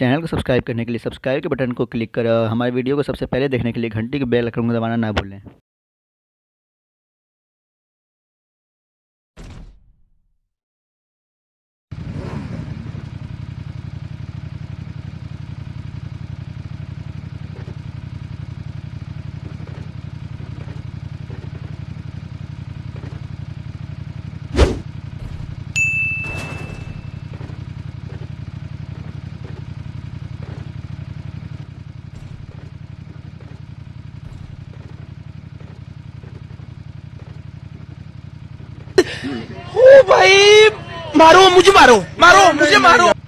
Channel को subscribe करने के लिए सब्सक्राइब के बटन को क्लिक कर हमारे वीडियो को सबसे पहले देखने के लिए घंटी के बेल आइकन को दबाना ना भूलें। ओ भाई, मारो मुझे, मारो मारो मुझे, मारो।